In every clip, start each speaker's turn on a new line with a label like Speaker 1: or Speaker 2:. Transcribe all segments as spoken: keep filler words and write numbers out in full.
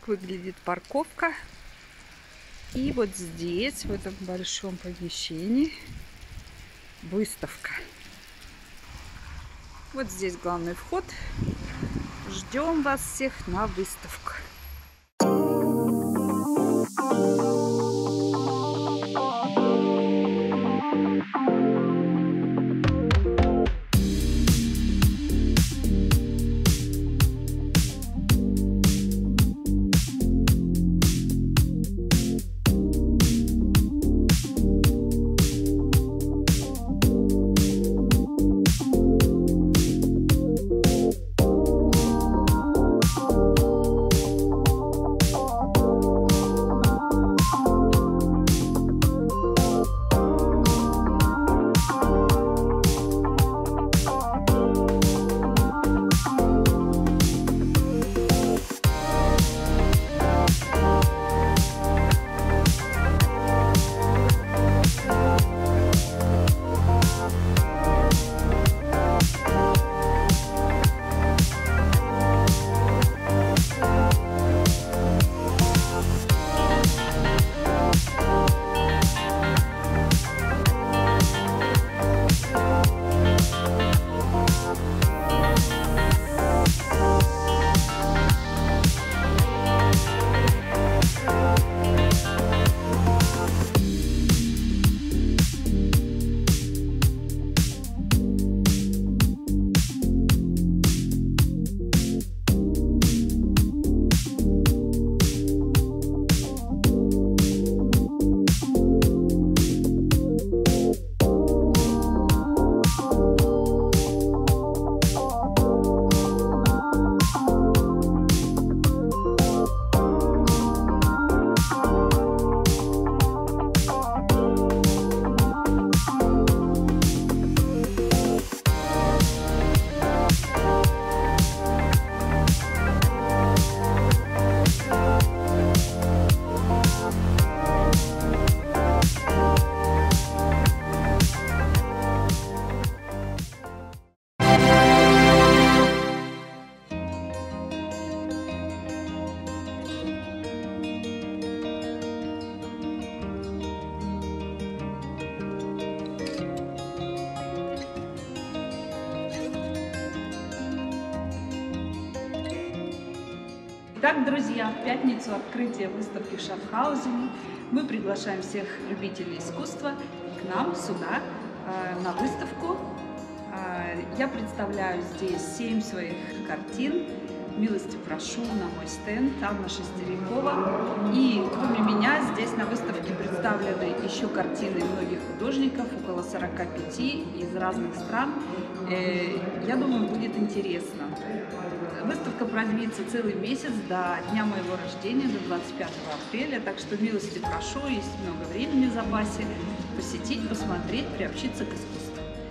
Speaker 1: так выглядит парковка. И вот здесь, в этом большом помещении, выставка. Вот здесь главный вход. Ждем вас всех на выставку.
Speaker 2: Итак, друзья, в пятницу открытие выставки в Шафхаузене. Мы приглашаем всех любителей искусства к нам сюда, на выставку. Я представляю здесь семь своих картин. Милости прошу на мой стенд, Анна Шестерякова. И кроме меня здесь на выставке представлены еще картины многих художников, около сорока пяти из разных стран. Я думаю, будет интересно. Выставка продлится целый месяц до дня моего рождения, до двадцать пятого апреля, так что милости прошу, есть много времени в запасе, посетить, посмотреть, приобщиться к искусству.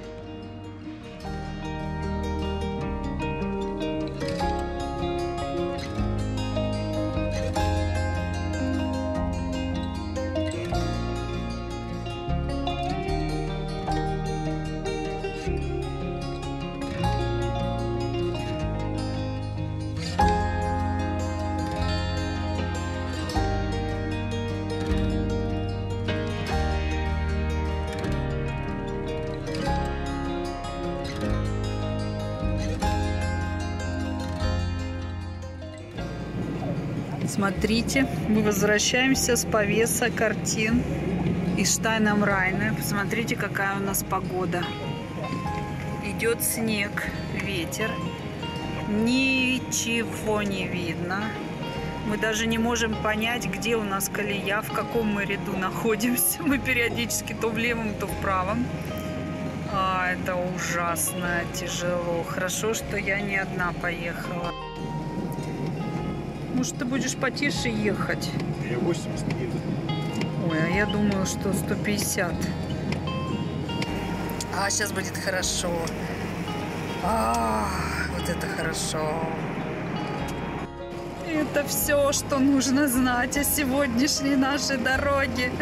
Speaker 1: Смотрите, мы возвращаемся с повеса картин из Штайн ам Райне. Посмотрите, какая у нас погода. Идет снег, ветер. Ничего не видно. Мы даже не можем понять, где у нас колея, в каком мы ряду находимся. Мы периодически то в левом, то в правом. А, это ужасно тяжело. Хорошо, что я не одна поехала. Может, ты будешь потише ехать?
Speaker 3: Я восемьдесят еду.
Speaker 1: Ой, а я думаю, что сто пятьдесят. А, сейчас будет хорошо. А, вот это хорошо. Это все, что нужно знать о сегодняшней нашей дороге.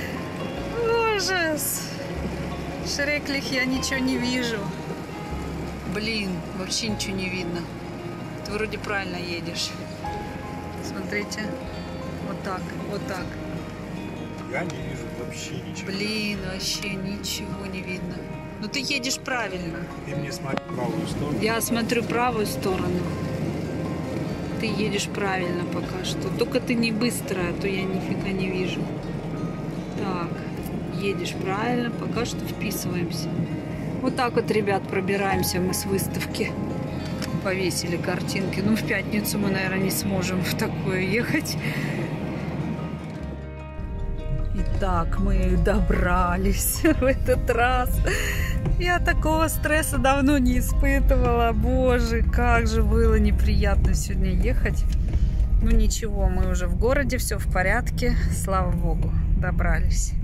Speaker 1: Ужас. Шреклих, я ничего не вижу. Блин, вообще ничего не видно. Ты вроде правильно едешь. Смотрите. Вот так, вот так.
Speaker 3: Я не вижу вообще ничего.
Speaker 1: Блин, вообще ничего не видно. Ну ты едешь правильно.
Speaker 3: Ты мне смотри в правую сторону.
Speaker 1: Я смотрю правую сторону. Ты едешь правильно пока что. Только ты не быстро, а то я нифига не вижу. Так, едешь правильно, пока что вписываемся. Вот так вот, ребят, пробираемся мы с выставки. Повесили картинки. Ну, в пятницу мы, наверное, не сможем в такое ехать. Итак, мы добрались в этот раз. Я такого стресса давно не испытывала. Боже, как же было неприятно сегодня ехать. Ну ничего, мы уже в городе, все в порядке. Слава богу, добрались.